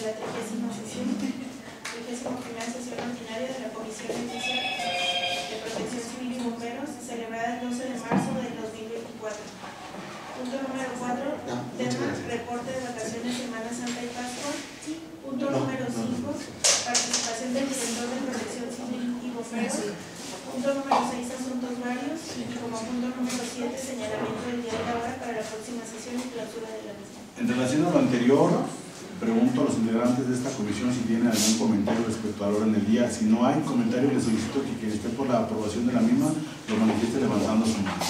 la 30ª sesión, 31ª sesión ordinaria de la Comisión Especial de Protección Civil y Bomberos, celebrada el 12 de marzo del 2024. Punto número 4, tema reporte de vacaciones Semana Santa y Pascua. Punto número 5, participación del director de Protección Civil y Bomberos. Punto número 6, asuntos varios. Y como punto número 7, señalamiento del día y la hora para la próxima sesión y clausura de la misma. En relación a lo anterior, pregunto a los integrantes de esta comisión si tienen algún comentario respecto al orden del día. Si no hay comentario, les solicito que quien esté por la aprobación de la misma lo manifieste levantando su mano.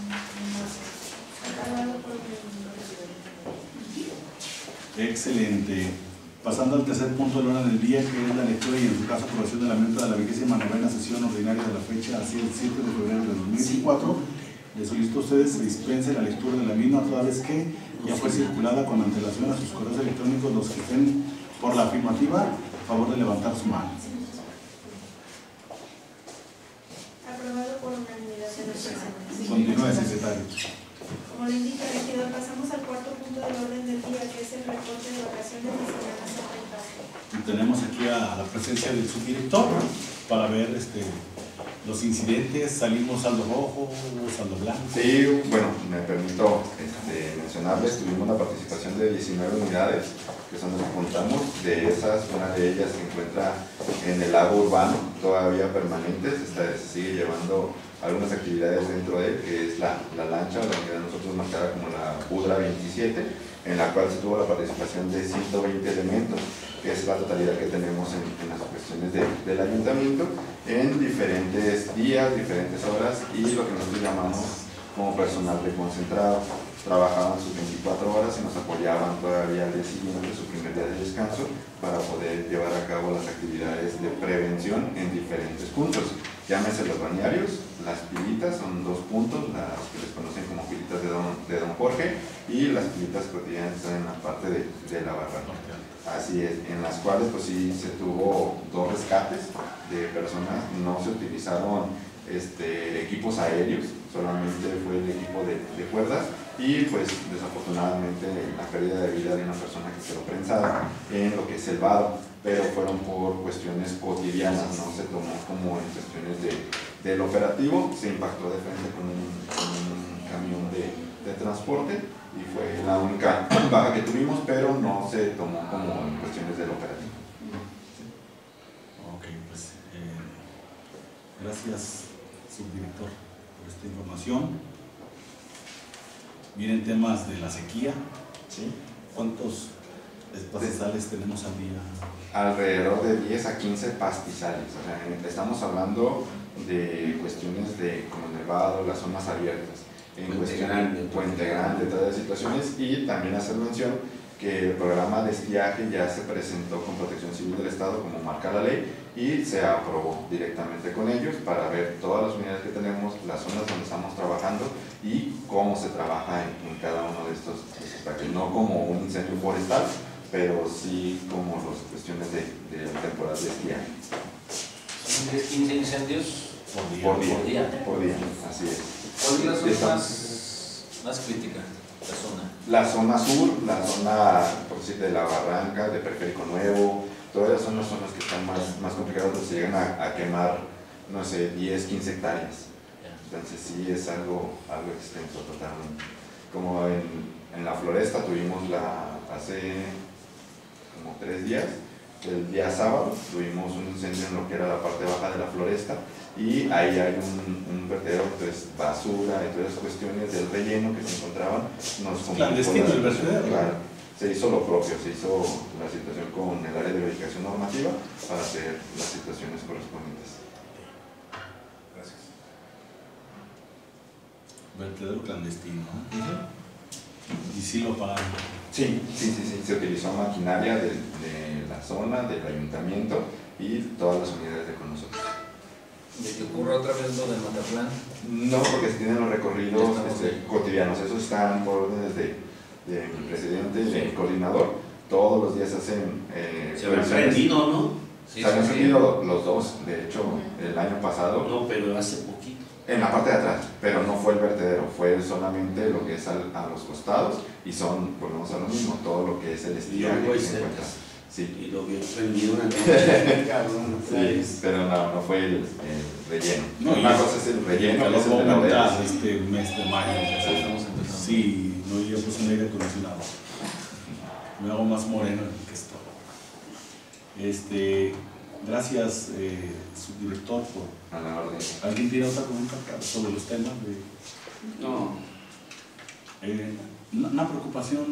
Excelente. Pasando al tercer punto del orden del día, que es la lectura y en su caso aprobación de la minuta de la 29ª sesión ordinaria de la fecha, así el 7 de febrero de 2024. Les solicito a ustedes que dispensen la lectura de la misma, toda vez que ya fue circulada con antelación a sus correos electrónicos. Los que estén por la afirmativa, a favor de levantar su mano. Aprobado por unanimidad de los presentes. Continúe, secretario. Como le indica el regidor, pasamos al cuarto punto del orden del día, que es el reporte de vacaciones de Semana Santa y Pascua. Tenemos aquí a la presencia del subdirector para ver los incidentes. Salimos saldo rojo, saldo blanco. Sí, bueno, me permito mencionarles, tuvimos la participación de 19 unidades, que son las que contamos. De esas, una de ellas se encuentra en el lago urbano, todavía permanentes, se sigue llevando algunas actividades dentro de él, que es la lancha, la unidad nosotros marcada como la Budra 27, en la cual se tuvo la participación de 120 elementos, que es la totalidad que tenemos en las cuestiones del ayuntamiento, en diferentes días, diferentes horas, y lo que nosotros llamamos como personal reconcentrado. Trabajaban sus 24 horas y nos apoyaban todavía al día siguiente, su primer día de descanso, para poder llevar a cabo las actividades de prevención en diferentes puntos. Llámese los bañarios, las pilitas, son 2 puntos, las que les conocen como pilitas de don Jorge, y las pilitas cotidianas están en la parte de la barranca. Así es, en las cuales pues sí se tuvo 2 rescates de personas, no se utilizaron equipos aéreos, solamente fue el equipo de cuerdas, y pues desafortunadamente la pérdida de vida de una persona que quedó prensada en lo que es el vado, pero fueron por cuestiones cotidianas, no se tomó como en cuestiones del operativo. Se impactó de frente con un camión de transporte y fue la única baja que tuvimos, pero no se tomó como en cuestiones del operativo. Ok, pues gracias, subdirector, por esta información. Vienen temas de la sequía. ¿Sí? ¿Cuántos pastizales tenemos al día? Alrededor de 10 a 15 pastizales. O sea, estamos hablando de cuestiones como el Nevado, las zonas abiertas, en Puente Grande, todas las situaciones. Y también hacer mención que el programa de estiaje ya se presentó con Protección Civil del Estado, como marca la ley, y se aprobó directamente con ellos para ver todas las unidades que tenemos, las zonas donde estamos trabajando y cómo se trabaja en cada uno de estos ataques. No como un incendio forestal, pero sí como las cuestiones de temporada de estiaje. ¿Son 10-15 incendios por día? Así es. ¿Cuál es la zona más crítica? La zona sur, la zona por decir, de la Barranca, de Periférico Nuevo, todas son las zonas que están más complicadas, donde se llegan a quemar, no sé, 10, 15 hectáreas. Entonces sí es algo extenso totalmente. Como en la Floresta tuvimos hace como 3 días, el día sábado tuvimos un incendio en lo que era la parte baja de la Floresta, y ahí hay un vertedero, entonces basura y todas las cuestiones del relleno que se encontraban nos clandestino el vertedero. Claro, se hizo lo propio, se hizo la situación con el área de verificación normativa para hacer las situaciones correspondientes. Gracias. Vertedero clandestino. ¿Y sí lo pagan? Sí, se utilizó maquinaria de la zona, del ayuntamiento y todas las unidades de con nosotros. ¿De que ocurra otra vez lo del Matatlán? No, porque se tienen los recorridos cotidianos, esos están por órdenes de mi presidente y del coordinador. Todos los días hacen se habían prendido, ¿no? Se habían prendido los 2, de hecho, el año pasado. No, pero hace poquito. En la parte de atrás, pero no fue el vertedero, fue solamente lo que es a los costados, y volvemos a lo mismo, todo lo que es el estiaje que se encuentra. Sí, Sí. Y lo vio prendido una noche. Sí, pero no fue el relleno. No, Una y cosa es el relleno, el que es el calor de va a la red. aumentar este mes de mayo. Estamos empezando. Sí, no, yo puse un aire acondicionado. Me hago más moreno que esto. Gracias, subdirector, por... A la orden. ¿Alguien tiene otra pregunta sobre los temas? No, Una preocupación,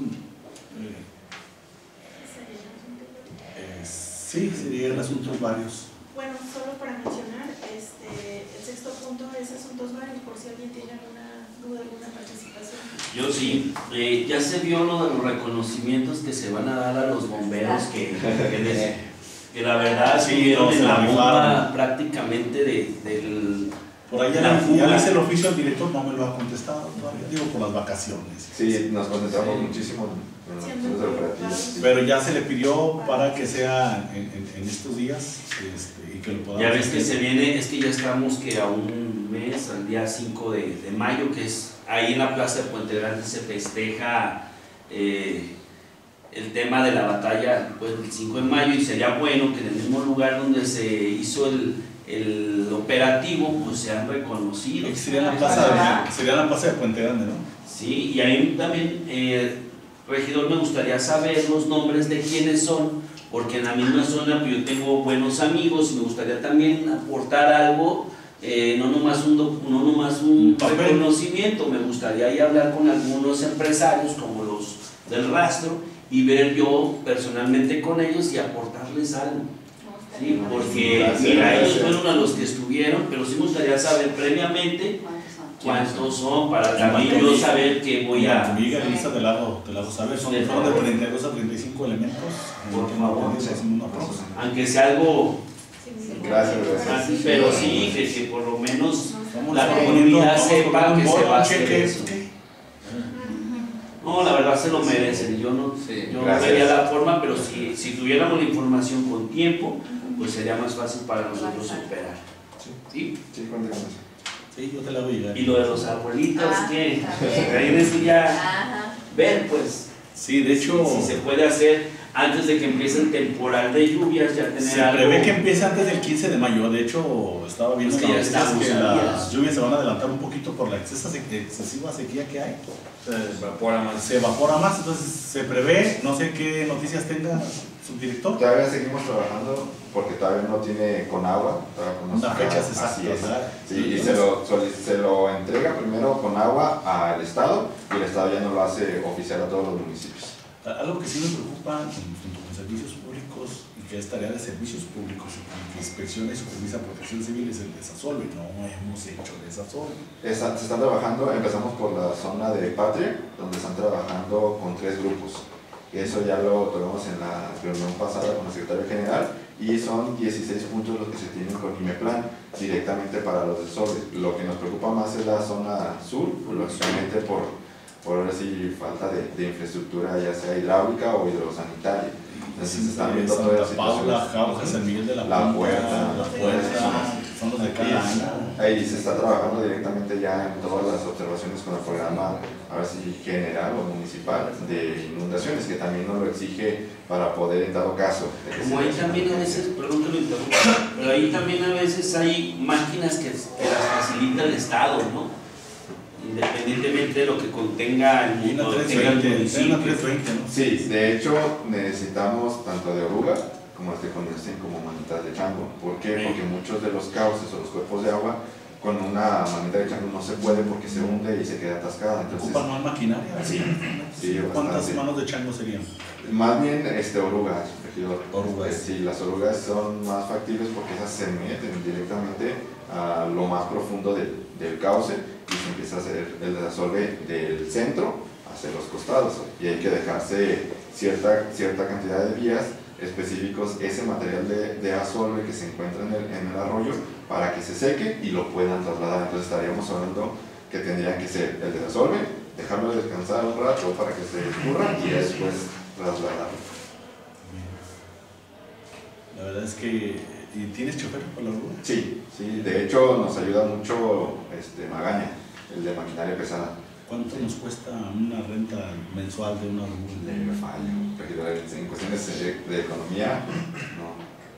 sí, serían asuntos varios. Bueno, solo para mencionar, el sexto punto es asuntos varios, por si alguien tiene alguna duda, alguna participación. yo sí. Ya se vio lo de los reconocimientos que se van a dar a los bomberos que la verdad Sí, estuvieron no, se en la la bomba rifaron. prácticamente del... Por ahí La ya fuga. le hice el oficio al director, no me lo ha contestado todavía, digo por las vacaciones. Sí, nos concentramos Sí. muchísimo en los Siendo procesos operativos. sí. Pero ya se le pidió para que sea en estos días y que lo podamos Ya ves que hacer. se viene, es que ya estamos que a un mes, al día 5 de mayo, que es ahí en la Plaza de Puente Grande se festeja el tema de la batalla, pues el 5 de mayo, y sería bueno que en el mismo lugar donde se hizo el operativo, pues sean reconocidos. Sería en la plaza de Puente Grande, ¿no? Sí, y ahí también, regidor, me gustaría saber los nombres de quiénes son, porque en la misma zona pues, yo tengo buenos amigos y me gustaría también aportar algo, no nomás un Papel. reconocimiento, me gustaría ahí hablar con algunos empresarios como los del rastro y ver yo personalmente con ellos y aportarles algo. Sí, porque Gracias, mira, ellos gracias. fueron a los que estuvieron, pero sí me gustaría saber previamente cuántos son para también yo saber que voy a... Tu amiga Elisa te la hago saber, son de 32 a 35 elementos. Por En favor, el tema de una prosa. aunque sea algo, Gracias. pero sí, que por lo menos Vamos la proponiendo, comunidad vamos sepa proponiendo que un se va a bono, hacer cheque, eso. ¿qué? No, la verdad se lo merecen. Yo no Sí, yo no gracias. vería la forma, pero si tuviéramos la información con tiempo, pues sería más fácil para nosotros operar. ¿Sí? Sí, cuente con eso. Sí, yo te la voy a llegar. Y lo de los arbolitos, que también. ahí en eso ya Ajá. ver, pues, Sí, de hecho, si se puede hacer antes de que empiece el temporal de lluvias, ya tener se algo. prevé que empiece antes del 15 de mayo. De hecho, estaba viendo Es que ya noticias estamos que a las días. lluvias se van a adelantar un poquito por la excesiva sequía que hay. Evapora más. Se evapora más, entonces se prevé, no sé qué noticias tenga subdirector. Todavía seguimos trabajando porque todavía no tiene con agua. todavía no Unas nos fechas saca, exactas, así es. ¿verdad? Sí, y se lo entrega primero con agua al Estado y el Estado ya no lo hace oficial a todos los municipios. Algo que sí me preocupa junto con servicios públicos y que es tarea de servicios públicos y que inspecciona y supervisa protección civil es el desasolve. No hemos hecho desasolve. Se están trabajando, empezamos por la zona de Patria, donde están trabajando con 3 grupos. Eso ya lo tuvimos en la reunión pasada con el secretario general y son 16 puntos los que se tienen con IMEPLAN directamente para los desasolves. Lo que nos preocupa más es la zona sur, lógicamente por ahora sí falta de infraestructura, ya sea hidráulica o hidrosanitaria. Entonces se están viendo todas las Santa Paula, situaciones. Jauja, San Miguel de la La Puerta, Puerta, son los de cada año. Ahí se está trabajando directamente ya en todas las observaciones con el programa, a ver si general o municipal de inundaciones, que también nos lo exige para poder, en dado caso. de que Como se ahí dé también a una veces, perdón que lo interrumpa, pero ahí también a veces hay máquinas que las facilita el Estado, ¿no? Independientemente de lo que contenga el Y una mundo, 320, ¿no? Sí, de hecho necesitamos tanto de oruga como de condensén como manitas de chango. ¿Por qué? Sí. Porque muchos de los cauces o los cuerpos de agua con una manita de chango no se puede porque se hunde y se queda atascada. Entonces, Ocupan más maquinaria. Sí, sí, ¿Cuántas bastante. manos de chango serían? más bien orugas, regidor. Orugas. Sí, las orugas son más factibles porque esas se meten directamente a lo más profundo del cauce y se empieza a hacer el desasolve del centro hacia los costados y hay que dejarse cierta cantidad de días específicos ese material de asolve que se encuentra en el arroyo para que se seque y lo puedan trasladar. Entonces estaríamos hablando que tendría que ser el desasolve, dejarlo descansar un rato para que se escurra y después trasladarlo. La verdad es que... ¿Y tienes chofer por la oruga? Sí, de hecho nos ayuda mucho Magaña, el de maquinaria pesada. ¿Cuánto nos cuesta una renta mensual de una Le fallo, regidor, en cuestiones de economía, no.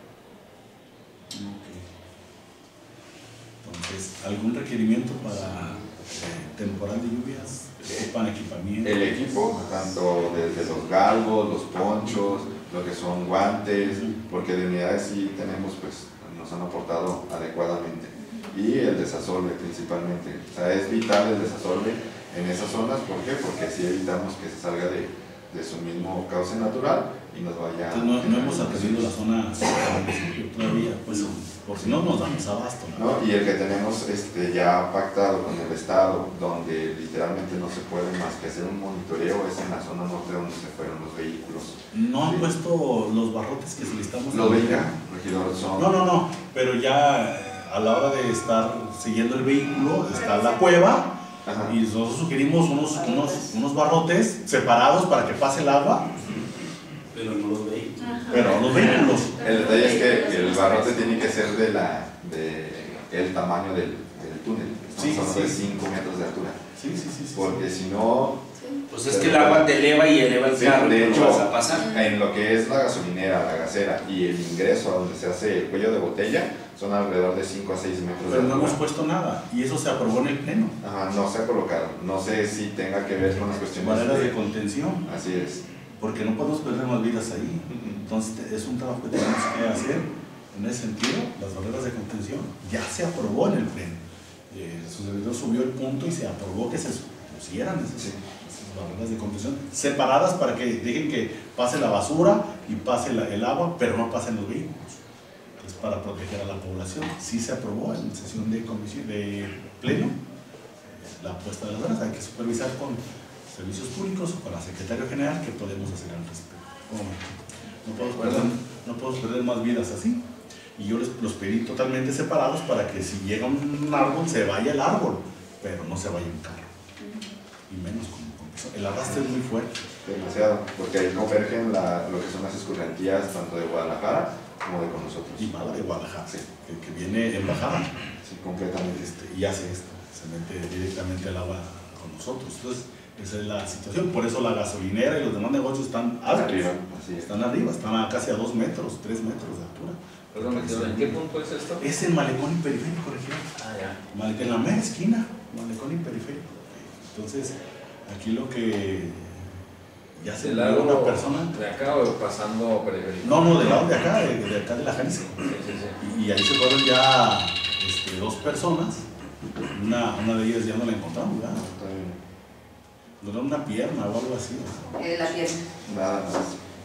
Ok. Entonces, ¿algún requerimiento para temporal de lluvias? ¿Ocupan equipamiento? El equipo, tanto desde los galgos, los ponchos, lo que son guantes, porque de unidades sí tenemos, pues nos han aportado adecuadamente. Y el desasolve principalmente. O sea, es vital el desasolve en esas zonas. ¿Por qué? Porque así evitamos que se salga de su mismo cauce natural y nos vaya... Entonces no hemos atendido la zona todavía, pues, por si no nos damos abasto, ¿no? ¿No? Y el que tenemos ya pactado con el Estado, donde literalmente no se puede más que hacer un monitoreo, es en la zona norte donde se fueron los vehículos. ¿No han Sí. puesto los barrotes que solicitamos? Los vehículos, regidor, son... No, pero ya a la hora de estar siguiendo el vehículo, está la cueva. Ajá. Y nosotros sugerimos unos barrotes separados para que pase el agua, Pero no los veis. pero los vehículos. El detalle es que el barrote tiene que ser de el tamaño del túnel. Sí, Estamos sí. hablando de 5 metros de altura. Sí. Porque si no, Pues es que el agua te eleva y eleva el Sí, carro, de no hecho, vas a pasar. en lo que es la gasolinera, la gasera y el ingreso a donde se hace el cuello de botella, son alrededor de 5 a 6 metros Pero de no altura. hemos puesto nada y eso se aprobó en el pleno. Ajá, no se ha colocado. No sé si tenga que ver con las cuestiones Maneras de contención, Así es. porque no podemos perder más vidas ahí. Entonces es un trabajo que tenemos que hacer en ese sentido. Las barreras de contención ya se aprobó en el pleno. Su servidor subió el punto y se aprobó que se pusieran esas barreras de contención separadas para que dejen que pase la basura y pase el agua, pero no pasen los vehículos. Es para proteger a la población. Sí se aprobó en sesión de comisión de pleno la puesta de las barreras. Hay que supervisar con servicios públicos o con la Secretaria General qué podemos hacer al respecto. No podemos perder más vidas así. Y yo los pedí totalmente separados para que si llega un árbol se vaya el árbol, pero no se vaya un carro. Y menos con eso. El arrastre es muy fuerte. Demasiado. Porque ahí convergen lo que son las escurrentías tanto de Guadalajara como de con nosotros. Y mala de Guadalajara, Sí. que viene en bajada Sí, completamente. y hace esto, se mete directamente el agua con nosotros. Entonces, esa es la situación. Por eso la gasolinera y los demás negocios están altos. Arriba, así es. Están arriba, están a casi a 2 metros, 3 metros de altura. Perdón, regidor, ¿en qué punto es esto? Es en Malecón y Periférico, regidor. Ah, ya. En la mera esquina, Malecón y Periférico. Entonces, aquí lo que ya se ¿Del le lado una persona. de acá o pasando periférico? No, del lado de acá, de acá de la Jalisco. Sí. Y ahí se fueron ya 2 personas. Una de ellas ya no la encontramos, ¿verdad? Está bien. No era una pierna o algo así. La pierna. Nada más.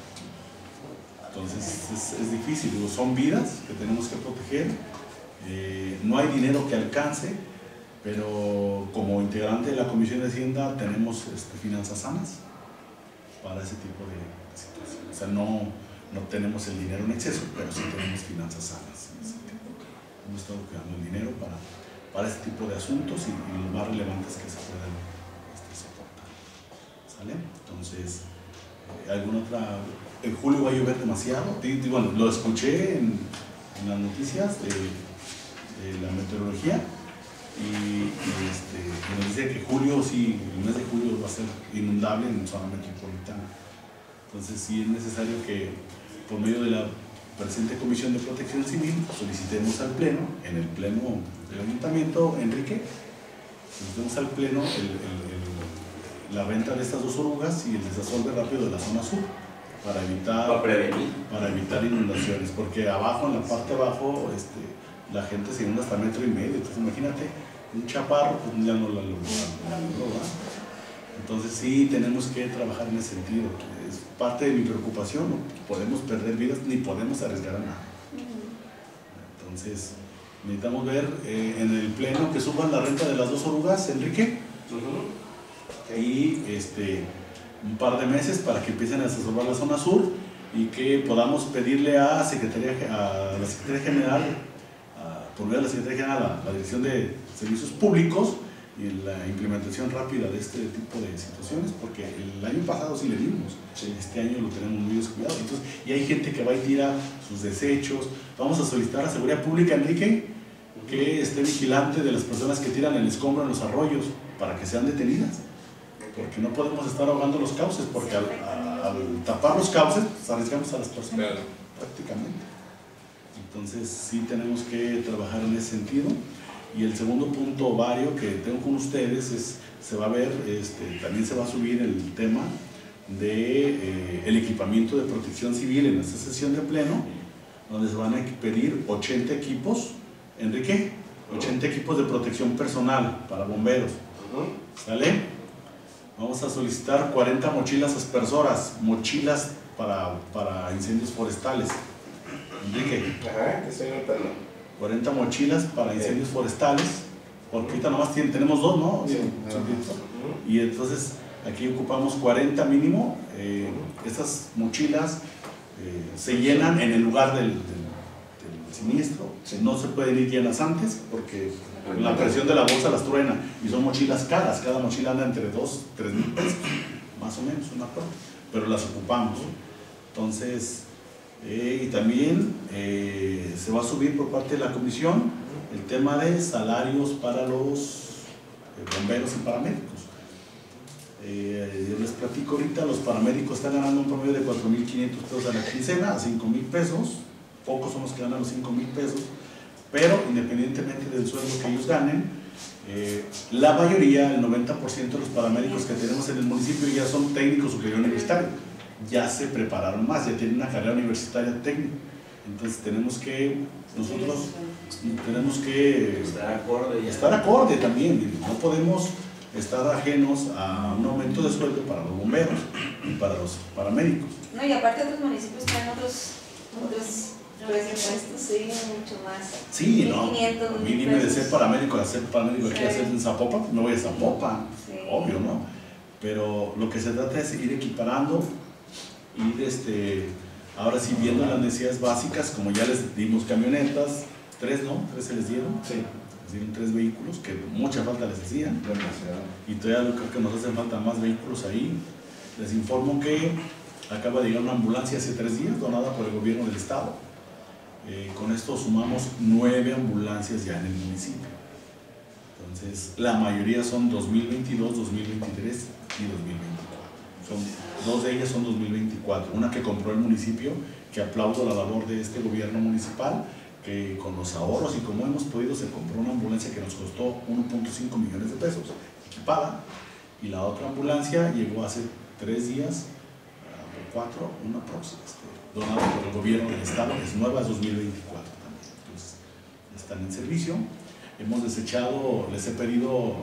Entonces es difícil, digo, son vidas que tenemos que proteger. No hay dinero que alcance, pero como integrante de la Comisión de Hacienda tenemos finanzas sanas para ese tipo de situaciones. O sea, no tenemos el dinero en exceso, pero sí tenemos finanzas sanas. En ese tipo. Hemos estado cuidando el dinero para ese tipo de asuntos y los más relevantes que se puedan soportar. ¿Sale? Entonces, ¿alguna otra? En julio va a llover demasiado. Bueno, lo escuché en las noticias de la meteorología y nos dice que julio, sí, el mes de julio va a ser inundable en zona metropolitana. Entonces sí es necesario que por medio de la presente Comisión de Protección Civil solicitemos al Pleno, en el Pleno del Ayuntamiento, Enrique, solicitemos al Pleno la venta de estas 2 orugas y el desasolve rápido de la zona sur para evitar inundaciones, porque abajo, en la parte de abajo, la gente se inunda hasta 1,5 metros. Entonces imagínate, un chaparro pues ya no la logró, ¿verdad? Entonces sí tenemos que trabajar en ese sentido. Es parte de mi preocupación, no podemos perder vidas ni podemos arriesgar a nada. Entonces necesitamos ver en el Pleno que suban la renta de las 2 orugas, Enrique, y un par de meses para que empiecen a asesorar la zona sur y que podamos pedirle a la Secretaría General, por medio de la Secretaría General, a la Dirección de Servicios Públicos y la implementación rápida de este tipo de situaciones, porque el año pasado sí le dimos, este año lo tenemos muy descuidado. Entonces, y hay gente que va y tira sus desechos. Vamos a solicitar a Seguridad Pública, Enrique, que esté vigilante de las personas que tiran el escombro en los arroyos para que sean detenidas. porque no podemos estar ahogando los cauces, porque al tapar los cauces, pues, arriesgamos a las personas, Claro. prácticamente. Entonces, sí tenemos que trabajar en ese sentido. Y el segundo punto, vario, que tengo con ustedes es, se va a ver, también se va a subir el tema de el equipamiento de protección civil en esta sesión de pleno, donde se van a pedir 80 equipos, Enrique, 80 equipos de protección personal para bomberos, ¿sale? Vamos a solicitar 40 mochilas aspersoras, mochilas para incendios forestales, Enrique. Ajá, que estoy notando. 40 mochilas para incendios forestales, porque ahorita nomás tenemos 2, ¿no? Sí. Y entonces aquí ocupamos 40 mínimo. Estas mochilas se llenan en el lugar del siniestro. No se pueden ir llenas antes porque la presión de la bolsa las truena, y son mochilas caras. Cada mochila anda entre 2, 3 mil pesos, más o menos, una cosa, pero las ocupamos. Entonces, y también se va a subir por parte de la comisión el tema de salarios para los bomberos y paramédicos. Yo les platico ahorita, los paramédicos están ganando un promedio de 4,500 pesos a la quincena, a 5,000 pesos. Pocos son los que ganan los 5,000 pesos, pero independientemente del sueldo que ellos ganen, la mayoría, el 90% de los paramédicos que tenemos en el municipio ya son técnicos superior universitarios, ya se prepararon más, ya tienen una carrera universitaria técnica. Entonces nosotros tenemos que estar acorde también, no podemos estar ajenos a un aumento de sueldo para los bomberos y para los paramédicos. No, y aparte otros municipios tienen otros presupuestos, sí, mucho más. Sí, no, 1,500, a mí dime de 2,000 ser paramédico, hacer paramédico aquí, Sí. hacer en Zapopan, pues me voy a Zapopan, Sí. obvio, ¿no? Pero lo que se trata es ir equiparando, ir ahora sí viendo las necesidades básicas, como ya les dimos camionetas, 3, ¿no? 3 se les dieron. Sí. Les dieron 3 vehículos, que mucha falta les hacían. Demasiado. Y todavía creo que nos hacen falta más vehículos ahí. Les informo que acaba de llegar una ambulancia hace 3 días, donada por el gobierno del estado. Con esto sumamos 9 ambulancias ya en el municipio. Entonces, la mayoría son 2022, 2023 y 2024. 2 de ellas son 2024. Una que compró el municipio, que aplaudo la labor de este gobierno municipal, que con los ahorros y como hemos podido se compró una ambulancia que nos costó 1.5 millones de pesos, equipada, y la otra ambulancia llegó hace 3 días, o 4, una próxima, donada por el gobierno del estado, es nueva, es 2024 también. Entonces, están en servicio. Hemos desechado, les he pedido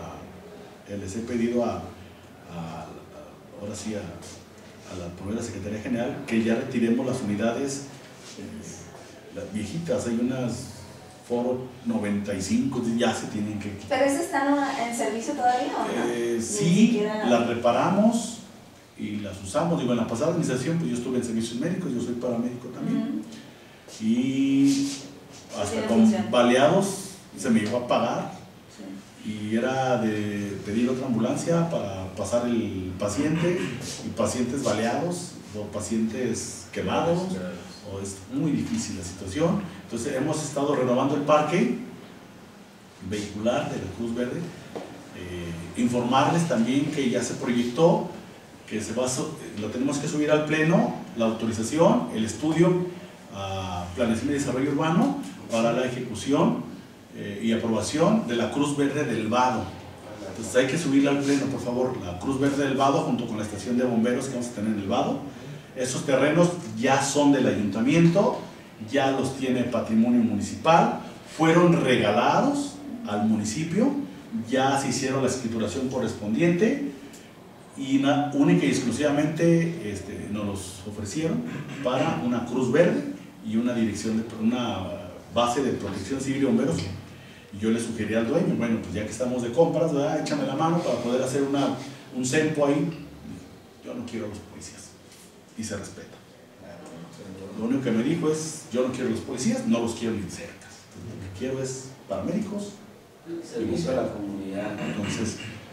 ahora sí a la primera Secretaría General que ya retiremos las unidades las viejitas. Hay unas Foro 95, ya se tienen que quitar. ¿Pero esas están en servicio todavía o no? Ni Sí, siquiera- las reparamos y las usamos. Digo, en la pasada administración pues yo estuve en servicios médicos, yo soy paramédico también. Y hasta tiene con función. baleados se me llegó a pagar. Sí. Y era de pedir otra ambulancia para pasar el paciente, y pacientes baleados o pacientes quemados, o es muy difícil la situación. Entonces hemos estado renovando el parque vehicular de la Cruz Verde. Informarles también que ya se proyectó, que lo tenemos que subir al pleno, la autorización, el estudio a planeación y desarrollo urbano para la ejecución y aprobación de la Cruz Verde del Vado. Entonces hay que subirla al pleno, por favor, la Cruz Verde del Vado junto con la estación de bomberos que vamos a tener en el Vado. Esos terrenos ya son del ayuntamiento, ya los tiene Patrimonio Municipal, fueron regalados al municipio, ya se hicieron la escrituración correspondiente y única y exclusivamente nos los ofrecieron para una Cruz Verde y una una base de protección civil y bomberos. Y yo le sugerí al dueño, bueno, pues ya que estamos de compras, ¿verdad? Échame la mano para poder hacer un CEMPO ahí. Yo no quiero a los policías, y se respeta. Lo único que me dijo es, yo no quiero a los policías, no los quiero ni cerca. Lo que quiero es paramédicos. Servicio a la comunidad. Entonces,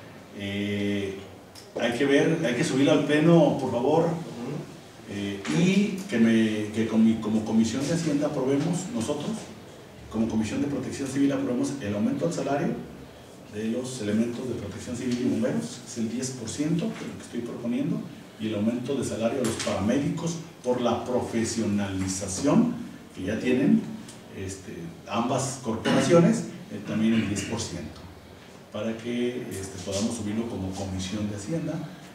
hay que subirlo al pleno, por favor, y que como Comisión de Hacienda aprobemos nosotros, como Comisión de Protección Civil aprobemos el aumento al salario de los elementos de protección civil y bomberos, es el 10% de lo que estoy proponiendo, y el aumento de salario a los paramédicos por la profesionalización que ya tienen ambas corporaciones, también el 10%, para que podamos subirlo como comisión de Hacienda.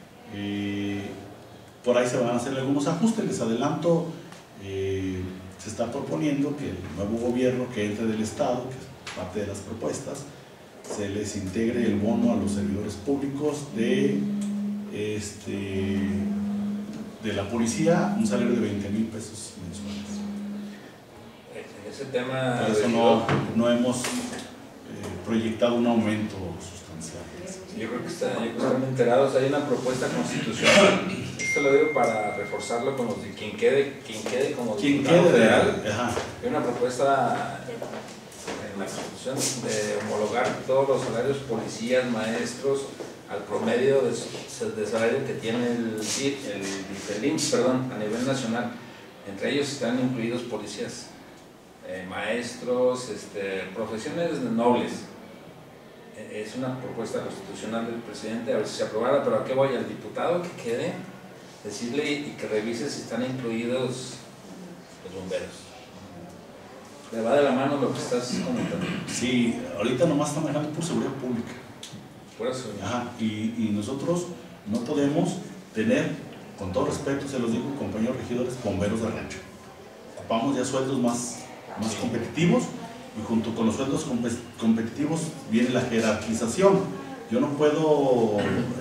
Por ahí se van a hacer algunos ajustes, les adelanto, se está proponiendo que el nuevo gobierno que entre del Estado, que es parte de las propuestas, se les integre el bono a los servidores públicos de la policía, un salario de 20,000 pesos mensuales. En ese tema, por eso no hemos proyectado un aumento sustancial. yo creo que están enterados. Hay una propuesta constitucional, esto lo digo para reforzarlo con los de quien quede como diputado federal. Hay una propuesta en la Constitución de homologar todos los salarios policías, maestros, al promedio de salario que tiene el IMSS, a nivel nacional. Entre ellos están incluidos policías, maestros, profesiones nobles. Es una propuesta constitucional del presidente, a ver si se aprobara, pero ¿a qué voy? Al diputado que quede, decirle y que revise si están incluidos los bomberos. Le va de la mano lo que estás comentando. Sí, ahorita nomás están manejando por seguridad pública. Por eso. Y nosotros no podemos tener, con todo respeto, se los digo, compañeros regidores, bomberos de rancho. Ocupamos ya sueldos más competitivos, y junto con los sueldos competitivos viene la jerarquización. Yo no puedo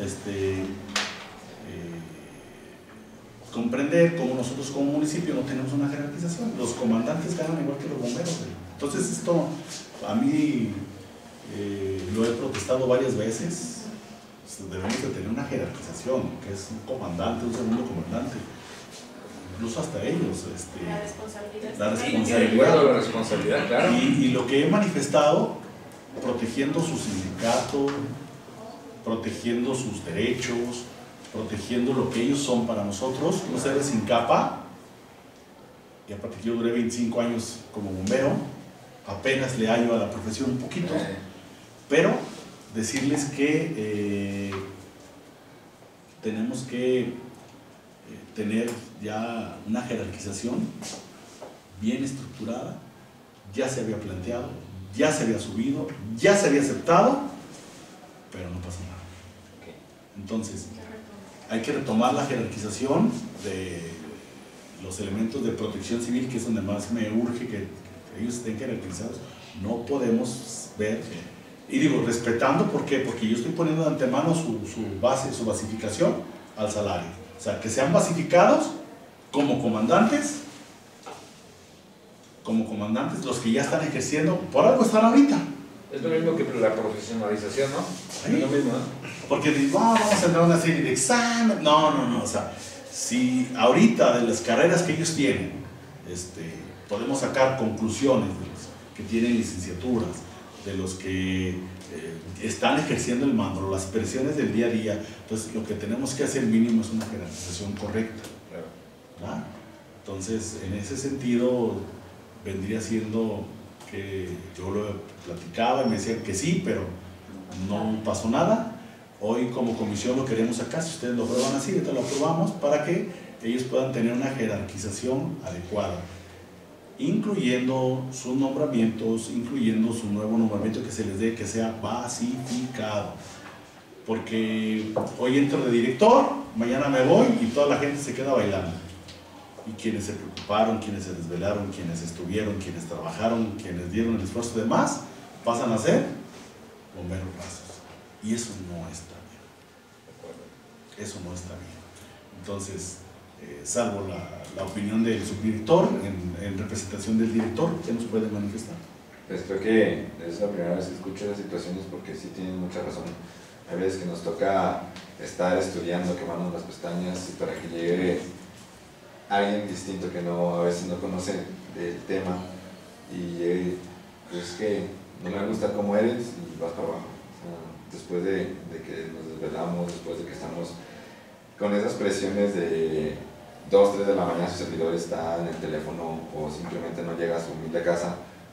comprender cómo nosotros como municipio no tenemos una jerarquización. Los comandantes ganan igual que los bomberos. Entonces esto a mí lo he protestado varias veces. Debemos de tener una jerarquización, que es un comandante, un segundo comandante, incluso hasta ellos. La responsabilidad, claro. Y lo que he manifestado, protegiendo su sindicato, protegiendo sus derechos, protegiendo lo que ellos son para nosotros, no seres sin capa. Y aparte que yo duré 25 años como bombero, apenas le hallo a la profesión un poquito, pero decirles que tenemos que tener ya una jerarquización bien estructurada. Ya se había planteado, ya se había subido, ya se había aceptado, pero no pasa nada. Entonces, hay que retomar la jerarquización de los elementos de protección civil, que es donde más me urge que ellos estén jerarquizados. No podemos ver, y digo, respetando, ¿por qué? Porque yo estoy poniendo de antemano su basificación al salario. O sea, que sean basificados como comandantes los que ya están ejerciendo, por algo están ahorita. Es lo mismo que la profesionalización, ¿no? ¿Sí? Es lo mismo, ¿no? Porque digo, vamos a entrar a una serie de exámenes. No, o sea, si ahorita de las carreras que ellos tienen, podemos sacar conclusiones de los que tienen licenciaturas, de los que están ejerciendo el mando, las presiones del día a día. Entonces, lo que tenemos que hacer mínimo es una jerarquización correcta. ¿Verdad? Entonces, en ese sentido, vendría siendo que yo lo platicaba y me decían que sí, pero no pasó nada. Hoy como comisión lo queremos sacar, si ustedes lo aprueban así, ahorita lo aprobamos para que ellos puedan tener una jerarquización adecuada, incluyendo sus nombramientos, incluyendo su nuevo nombramiento que se les dé, que sea basificado. Porque hoy entro de director, mañana me voy y toda la gente se queda bailando. Y quienes se preocuparon, quienes se desvelaron, quienes estuvieron, quienes trabajaron, quienes dieron el esfuerzo de más, pasan a ser bomberos rasos. Y eso no está bien. Eso no está bien. Entonces, salvo la opinión del subdirector, en representación del director, ¿qué nos puede manifestar? Pues creo que es la primera vez que escucho las situaciones, porque sí tienen mucha razón. Hay veces que nos toca estar estudiando, quemarnos las pestañas, y para que llegue alguien distinto que a veces no conoce del tema y llegue, pues que no me gusta cómo eres y vas para abajo. Después de que nos desvelamos, después de que estamos con esas presiones de 2, 3 de la mañana, su servidor está en el teléfono o simplemente no llega a su humilde casa,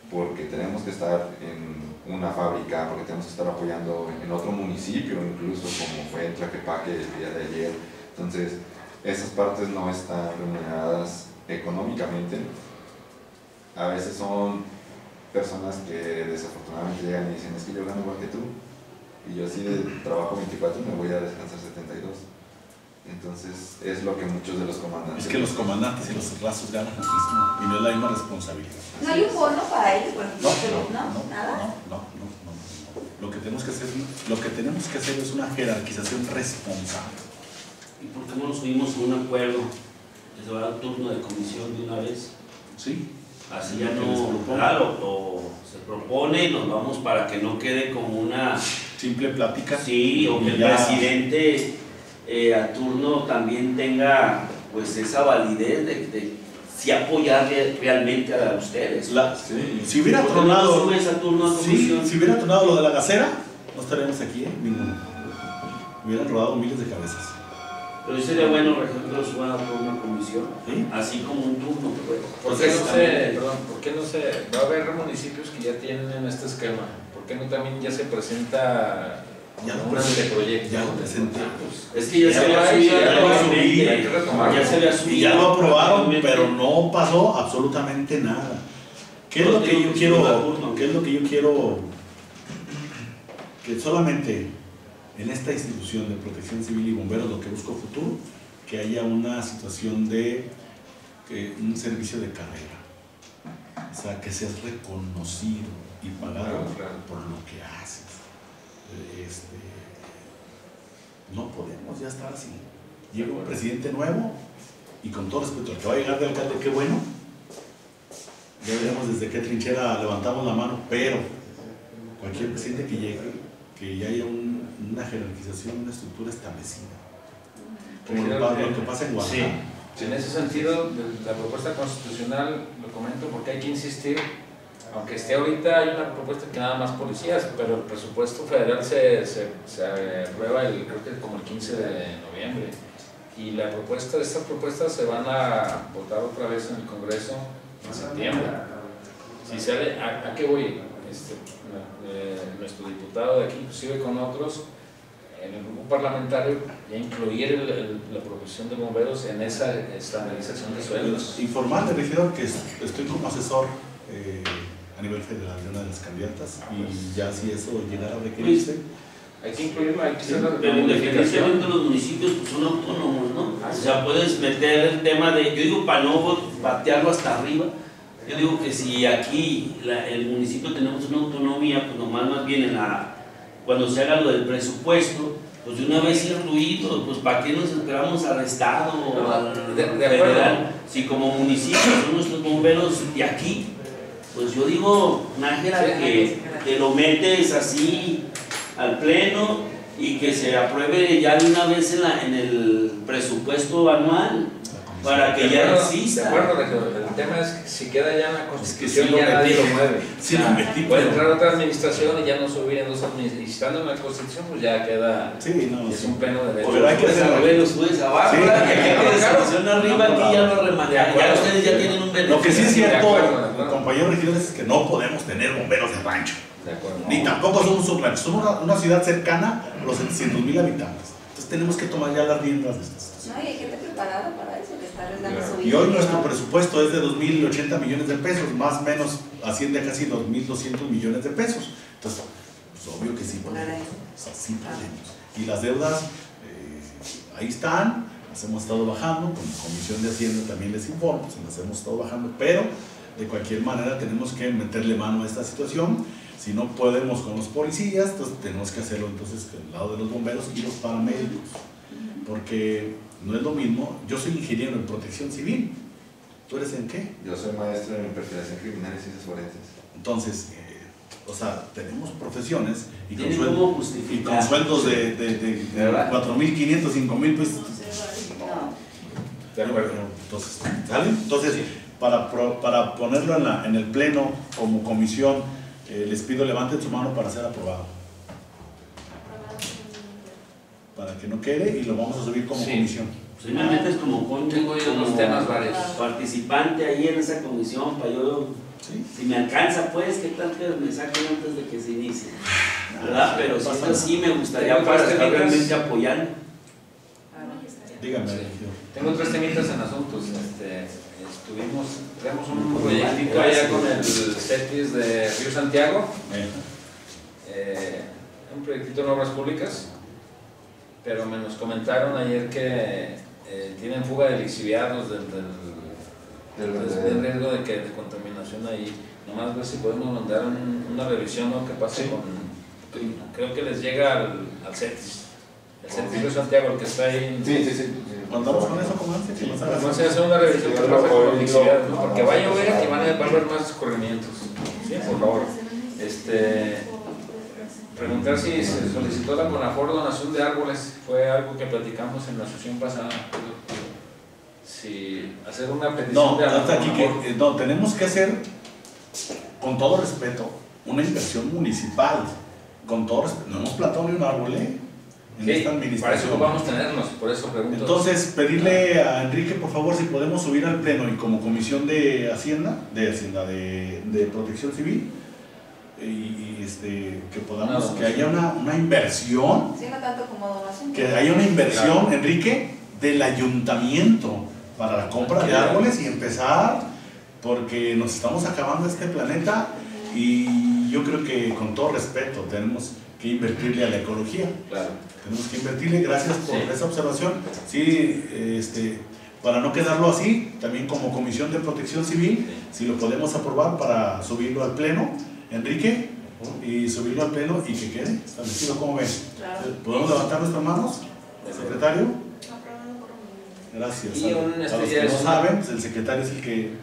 porque tenemos que estar en una fábrica, porque tenemos que estar apoyando en otro municipio, incluso como fue en Tlaquepaque el día de ayer. Entonces, esas partes no están remuneradas económicamente. A veces son personas que desafortunadamente llegan y dicen, es que yo gano igual que tú, y yo así de trabajo 24 me voy a descansar 72. Entonces es lo que muchos de los comandantes... Es que los comandantes y los rasos ganan lo mismo y no es la misma responsabilidad. ¿No hay un bono para ellos? ¿Nada? No. Lo que tenemos que hacer es una jerarquización responsable. ¿Y por qué no nos unimos a un acuerdo? Que se va a dar turno de comisión de una vez. Sí. Así ya no, claro, o se propone y nos vamos para que no quede como una simple plática. Sí, o que el presidente a turno también tenga pues esa validez de si apoyar realmente a ustedes. Si hubiera tronado si hubiera tronado lo de la gasera, no estaríamos aquí, ninguno. Hubieran rodado miles de cabezas. Pero sería bueno, por ejemplo, suban a una comisión, ¿sí? Así como un turno. Pues. ¿Por qué no se va a haber municipios que ya tienen este esquema? ¿Por qué no también ya se presenta un anteproyecto? Ya lo presenté. Es que ya se había subido. Y ya lo aprobaron, pero no pasó absolutamente nada. ¿Qué es lo que yo quiero? ¿Qué es lo que yo quiero? Que solamente en esta institución de protección civil y bomberos lo que busco futuro, que haya una situación de un servicio de carrera, o sea, que seas reconocido y pagado por lo que haces. No podemos ya estar así. Llega un presidente nuevo y con todo respeto al que va a llegar de alcalde, qué bueno, ya veremos desde qué trinchera levantamos la mano, pero cualquier presidente que llegue, que ya haya una jerarquización, una estructura establecida, como lo que pasa en Oaxaca. Sí. En ese sentido, la propuesta constitucional, lo comento porque hay que insistir, aunque esté ahorita hay una propuesta que nada más policías, pero el presupuesto federal se aprueba creo que como el 15 de noviembre, y estas propuestas se van a votar otra vez en el Congreso en septiembre. Si sale, ¿a qué voy? Nuestro diputado de aquí, inclusive con otros, en el grupo parlamentario, ya incluir la profesión de bomberos en esa estandarización de sueldos. Informarle, regidor, que estoy como asesor a nivel federal de una de las candidatas, y ya si eso llegara a requerirse, hay que incluirlo, hay que hacer la pero definitivamente los municipios pues, son autónomos, ¿no? O sea, puedes meter el tema de, yo digo, para no batearlo hasta arriba. Yo digo que si aquí el municipio tenemos una autonomía, pues nomás más bien cuando se haga lo del presupuesto, pues de una vez incluido, pues ¿para qué nos esperamos al Estado o al federal? Si como municipio son nuestros bomberos de aquí, pues yo digo, Nájera, que lo metes así al pleno y que se apruebe ya de una vez en el presupuesto anual. Para que ya exista. De acuerdo, el tema es que si queda ya en la Constitución, ya nadie lo mueve. Sí, puede entrar otra administración y ya no subir en dos administraciones. Y estando en la Constitución, pues ya queda. Es un pleno de derecho. Pero hay que hacer los jueces abajo, y aquí la Constitución arriba, aquí ya lo remanean. Ya ustedes ya tienen un beneficio. Lo que sí es cierto, compañeros regidores, es que no podemos tener bomberos de rancho. Ni tampoco somos un rancho. Somos una ciudad cercana a los 700,000 habitantes. Entonces tenemos que tomar ya las riendas de estas. No, y hay gente preparada para eso, que está dando su vida. Y hoy nuestro presupuesto es de 2.080 millones de pesos, más o menos asciende a casi 2.200 millones de pesos. Entonces, pues obvio que sí podemos. Sí podemos. Y las deudas, ahí están, las hemos estado bajando, con la Comisión de Hacienda también les informo, las hemos estado bajando, pero de cualquier manera tenemos que meterle mano a esta situación. Si no podemos con los policías, entonces tenemos que hacerlo entonces del lado de los bomberos y los paramédicos. Porque no es lo mismo, yo soy ingeniero en protección civil, ¿tú eres en qué? Yo soy maestro en investigación criminal y ciencias forenses. Entonces, o sea, tenemos profesiones y con sueldos de 4.500, 5.000 pesos. De acuerdo. Entonces, ¿sale? Entonces, para ponerlo en el pleno como comisión, les pido levanten su mano para ser aprobado. Para que no quede y lo vamos a subir como comisión. Pues me metes como tengo yo unos temas varios. Participante ahí en esa comisión para yo ¿Sí? Si me alcanza, pues, ¿qué tal que me saquen antes de que se inicie? ¿Verdad? Pero si es así, me gustaría para estar realmente apoyando. Dígame. Sí. Tengo 3 temitas en asuntos. Tenemos un proyectito allá con el CETIS de Río Santiago. Un proyectito en obras públicas. Pero me nos comentaron ayer que tienen fuga de lixiviados del riesgo de contaminación ahí. Nomás ver si podemos mandar una revisión o que pase con. Creo que les llega al CETIS. El CETIS de Santiago, el que está ahí. Sí. Mandamos con eso, como antes, que nos haga Vamos a hacer una revisión que pase con los lixiviados, ¿no? Porque va a llover y va a haber más escurrimientos. Sí, por favor. Preguntar si se solicitó la CONAFOR donación de árboles. Fue algo que platicamos en la sesión pasada. Si hacer una petición de hasta aquí no, tenemos que hacer, con todo respeto, una inversión municipal. Con todo respeto. No hemos plantado ni un árbol, en esta administración. Para eso vamos a tenernos, por eso pregunto. Entonces, pedirle a Enrique, por favor, si podemos subir al pleno y como comisión de de Protección Civil, que podamos, que haya una inversión, sí, no tanto como donación, que haya una inversión, claro, Enrique, del ayuntamiento para la compra de árboles y empezar, porque nos estamos acabando este planeta y yo creo que con todo respeto tenemos que invertirle a la ecología. Claro. Tenemos que invertirle, gracias por esa observación. Sí, para no quedarlo así, también como Comisión de Protección Civil, si lo podemos aprobar para subirlo al pleno, Enrique, y subirlo al pleno y que quede establecido. ¿Cómo ven? Claro. ¿Podemos levantar nuestras manos, secretario? Gracias. Y a los que no saben, pues el secretario es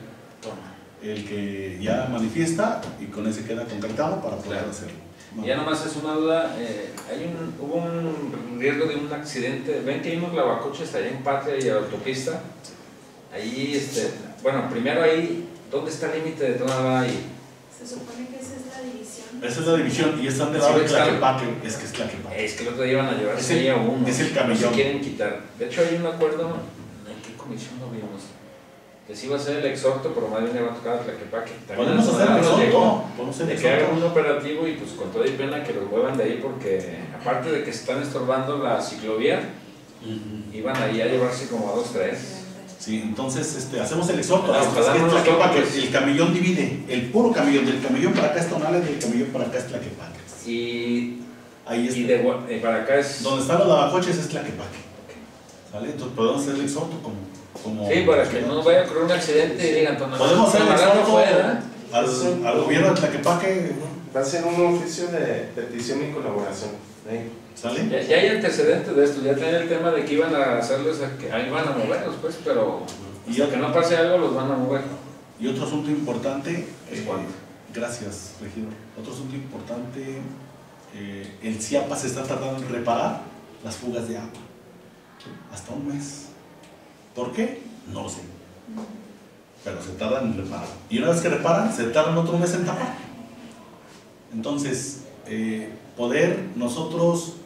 el que ya manifiesta y con ese queda concretado para poder hacerlo. No. Ya nomás es una duda, hubo un riesgo de un accidente. Ven que hay unos lavacoches allá en Patria y autopista. Ahí, bueno, primero ahí, ¿dónde está el límite de toda ahí? Se supone que esa es la división. Esa es la división y están del lado de Tlaquepaque. Es que es Tlaquepaque. Es que el otro día iban a llevar a uno. Es el camellón. No se quieren quitar. De hecho, hay un acuerdo, ¿en qué comisión lo vimos? Que sí va a ser el exhorto, pero más bien le va a tocar a Tlaquepaque. Podemos hacer el exhorto. De que hagan un operativo y pues con toda y pena que los muevan de ahí, porque aparte de que están estorbando la ciclovía, iban ahí a llevarse como a 2, 3. Sí, entonces hacemos el exhorto. El camellón divide, el puro camellón, del camellón para acá es Tonales y del camellón para acá es Tlaquepaque. Y ahí está. Y para acá es. Donde están los lavacoches es Tlaquepaque. ¿Sale? Entonces podemos hacer el exhorto como sí, para que no vaya a ocurrir un accidente y digan, podemos hacer el exhorto al gobierno de Tlaquepaque. Va a ser un oficio de petición y colaboración. ¿Sale? Ya hay antecedentes de esto, ya tenía el tema de que iban a hacerles, ahí van a moverlos, pues, pero y que no pase algo los van a mover. Y otro asunto importante, ¿cuánto? Gracias, regidor. Otro asunto importante, el CIAPA se está tardando en reparar las fugas de agua. Hasta un mes. ¿Por qué? No lo sé. Pero se tardan en reparar. Y una vez que reparan, se tardan otro mes en tapar. Entonces, poder nosotros,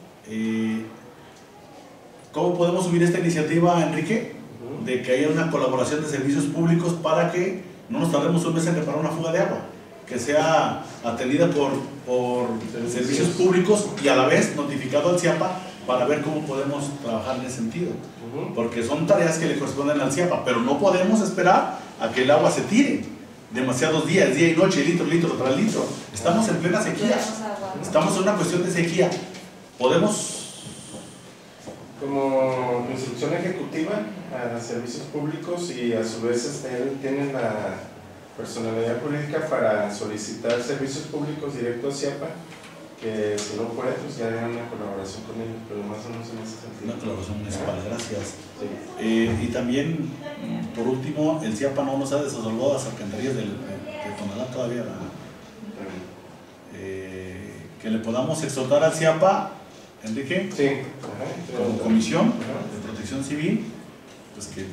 ¿cómo podemos subir esta iniciativa, Enrique? De que haya una colaboración de servicios públicos para que no nos tardemos un mes en reparar una fuga de agua, que sea atendida por servicios públicos y a la vez notificado al CIAPA para ver cómo podemos trabajar en ese sentido, porque son tareas que le corresponden al CIAPA, pero no podemos esperar a que el agua se tire demasiados días, día y noche, litro tras litro. Estamos en plena sequía, estamos en una cuestión de sequía. Podemos, como instrucción ejecutiva a servicios públicos, y a su vez tienen la personalidad jurídica para solicitar servicios públicos directos a CIAPA, que si no puede, pues ya hagan una colaboración con ellos, pero más o menos en ese sentido. Una colaboración municipal, gracias. Sí. Y también, por último, el CIAPA no nos ha desasolvado las alcantarillas de Tonalá todavía, ¿verdad? Que le podamos exhortar al CIAPA, Enrique, sí. Como comisión de protección civil, pues que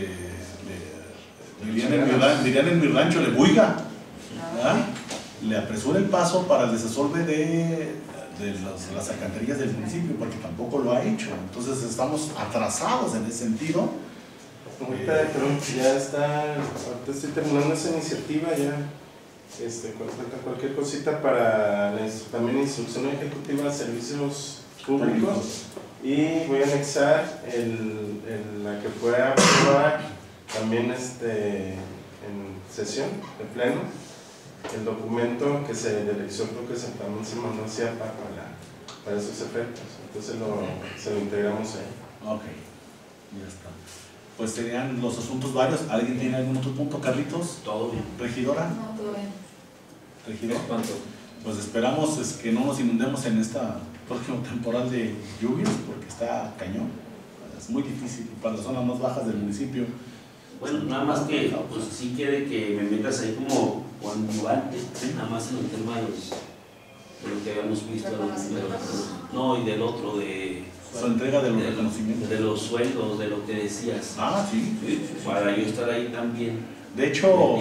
dirían en mi rancho, le buiga, ¿verdad? Le apresura el paso para el desasolve de las alcantarillas del municipio, porque tampoco lo ha hecho. Entonces estamos atrasados en ese sentido. Ahorita ya está, ahorita estoy terminando esa iniciativa, ya cualquier cosita para también instrucción ejecutiva de servicios públicos, y voy a anexar la que fue aprobada también en sesión de pleno, el documento que del exhorto que también se mandó hacia para esos efectos. Entonces se lo integramos ahí. Ok, ya está. Pues serían los asuntos varios. ¿Alguien tiene algún otro punto, Carlitos? Todo bien. ¿Regidora? No, todo bien. ¿Regidor? ¿Cuánto? Pues esperamos que no nos inundemos en esta próxima temporal de lluvias, porque está cañón. Es muy difícil para las zonas más bajas del municipio. Bueno, nada más que, pues sí quiere que me metas ahí como coadyuvante, nada más en el tema de lo que habíamos visto. No, y del otro, de Su entrega de los reconocimientos. De los sueldos, de lo que decías. Ah, sí. Para yo estar ahí también. De hecho,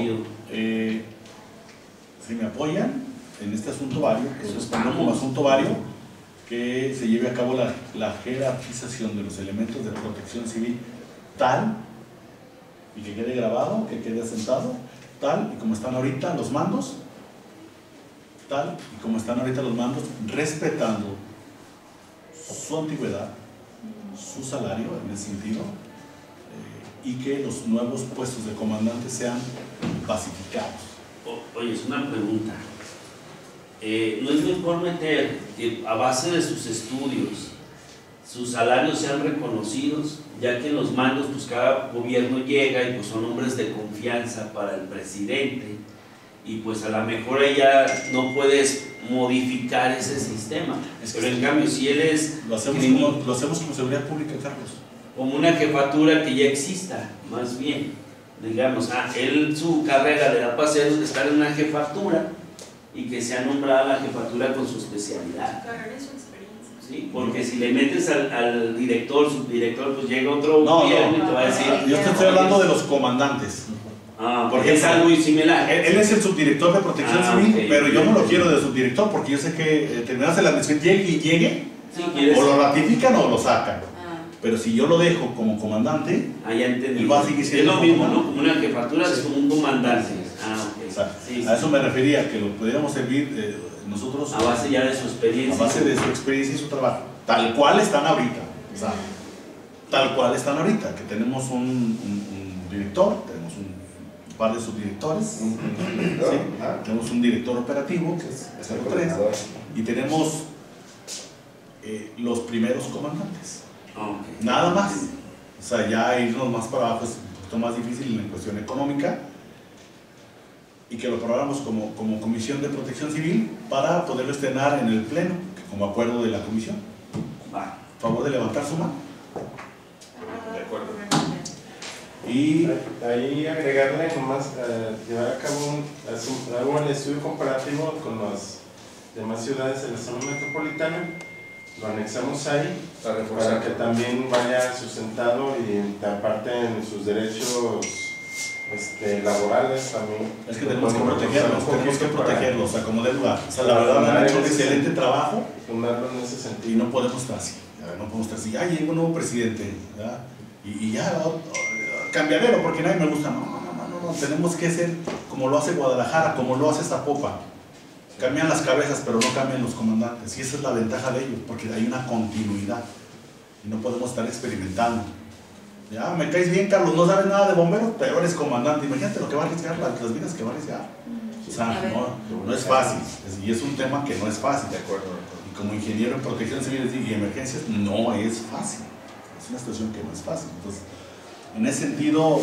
si me apoyan en este asunto vario, eso es como asunto vario, que se lleve a cabo la jerarquización de los elementos de protección civil tal, y que quede grabado, que quede asentado, tal y como están ahorita los mandos, tal y como están ahorita los mandos, respetando su antigüedad, su salario en ese sentido, y que los nuevos puestos de comandantes sean pacificados. Oye, es una pregunta. ¿No es mejor meter que a base de sus estudios sus salarios sean reconocidos, ya que en los mandos pues cada gobierno llega y pues son hombres de confianza para el presidente, y pues a lo mejor ella no puedes modificar ese sistema, pero en cambio si él es lo hacemos como seguridad pública, Carlos, como una jefatura que ya exista, más bien, digamos, él su carrera le da para estar en una jefatura y que sea nombrada la jefatura con su especialidad. Carrera es su experiencia. ¿Sí? Porque si le metes al director, subdirector, pues llega otro gobierno y te va a decir... Yo estoy hablando de los comandantes. Porque es algo similar. Él es el subdirector de protección civil, okay, pero yo no lo quiero de subdirector porque yo sé que terminas la administración, llegue, Sí, o lo ratifican o lo sacan. Pero si yo lo dejo como comandante, ya entendí. él va a seguir siendo es lo mismo, ¿no? Como una jefatura, es como un comandante. Okay. A eso me refería, que lo pudiéramos servir nosotros a base ya de su experiencia. A base de su experiencia y su trabajo, tal cual están ahorita. O sea, tal cual están ahorita, que tenemos un director, tenemos un par de subdirectores, ¿sí? Tenemos un director operativo, que es 03, y tenemos los primeros comandantes. Nada más. O sea, ya irnos más para abajo es un poquito más difícil en cuestión económica, y que lo aprobáramos como Comisión de Protección Civil para poderlo estrenar en el Pleno, como acuerdo de la Comisión. Favor de levantar su mano. De acuerdo. Y ahí agregarle nomás, llevar a cabo un estudio comparativo con las demás ciudades de la zona metropolitana. Lo anexamos ahí para que también vaya sustentado, y aparte en sus derechos laborales también. Es que tenemos que protegerlos, o sea, como de lugar. O sea, la verdad han hecho un excelente trabajo en ese sentido. y no podemos estar así. No podemos estar así. Llegó un nuevo presidente, ¿verdad? Y ya, cambiadero, porque nadie me gusta. No. Tenemos que ser como lo hace Guadalajara, como lo hace Zapopan. Cambian las cabezas, pero no cambian los comandantes. Y esa es la ventaja de ellos, porque hay una continuidad. Y no podemos estar experimentando. Ya, me caes bien, Carlos, no sabes nada de bomberos, pero eres comandante. Imagínate lo que va a arriesgar, las vidas que va a arriesgar. O sea, no es fácil. Y es un tema que no es fácil. De acuerdo. Y como ingeniero en protección civil y emergencias, no es fácil. Es una situación que no es fácil. Entonces, en ese sentido,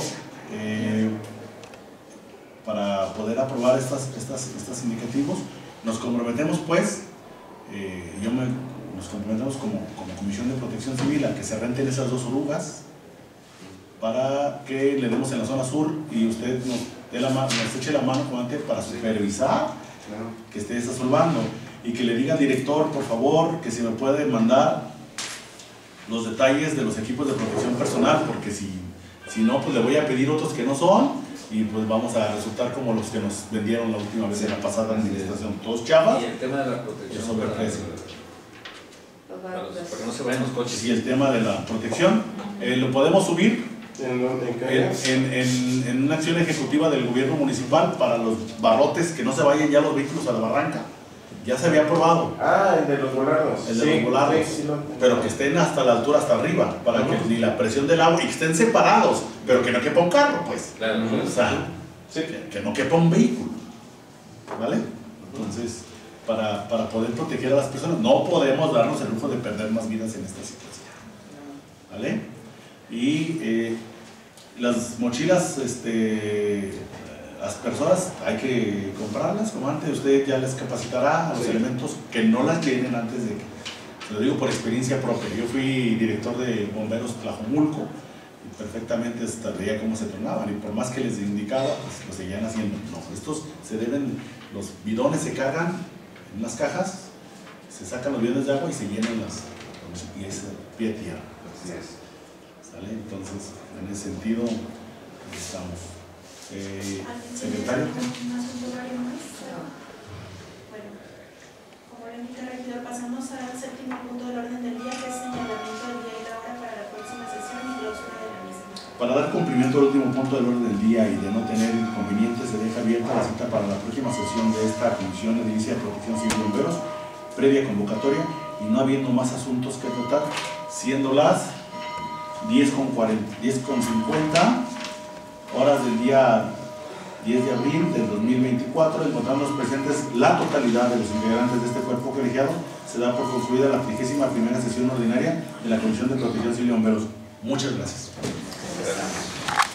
para poder aprobar estos indicativos, nos comprometemos, pues, nos comprometemos como Comisión de Protección Civil a que se renten esas 2 orugas, para que le demos en la zona sur y usted nos eche la mano para supervisar que esté desasolvando, y que le diga al director, por favor, que si me puede mandar los detalles de los equipos de protección personal, porque si no, pues le voy a pedir otros que no son, y pues vamos a resultar como los que nos vendieron la última vez en la pasada administración, todos chavas. Y el tema de la protección sobreprecio. Para que no se vayan los coches. Y el tema de la protección, lo podemos subir En una acción ejecutiva del gobierno municipal para los barrotes, que no se vayan ya los vehículos a la barranca. Ya se había aprobado. Ah, el de los volados. El de los volados. Pero que estén hasta la altura, hasta arriba, para que ni la presión del agua, y que estén separados, pero que no quepa un carro, pues. Claro. O sea, que no quepa un vehículo. ¿Vale? Entonces, para poder proteger a las personas, no podemos darnos el lujo de perder más vidas en esta situación. ¿Vale? Y las mochilas, las personas hay que comprarlas, como antes usted ya les capacitará a los elementos que no las tienen antes de que, se lo digo por experiencia propia. Yo fui director de bomberos Tlajomulco y perfectamente hasta veía cómo se tornaban, y por más que les indicaba, pues lo seguían haciendo. No, estos se deben, los bidones se cargan en unas cajas, se sacan los bidones de agua y se llenan y es pie a tierra. Así es. ¿Sale? Entonces, en ese sentido, estamos. Secretario. ¿Un asunto varios más? Bueno, como le indica el regidor, pasamos al séptimo punto del orden del día, que es señalamiento del día y la hora para la próxima sesión y clausura de la misma. Para dar cumplimiento al último punto del orden del día y de no tener inconvenientes, se deja abierta la cita para la próxima sesión de esta Comisión Edilicia de Protección Civil y Bomberos, previa convocatoria, y no habiendo más asuntos que tratar, siendo las 10:50 horas del día 10 de abril del 2024, encontrándonos presentes la totalidad de los integrantes de este cuerpo colegiado, se da por concluida la 31ª sesión ordinaria de la Comisión de Protección Civil y Bomberos. Muchas gracias.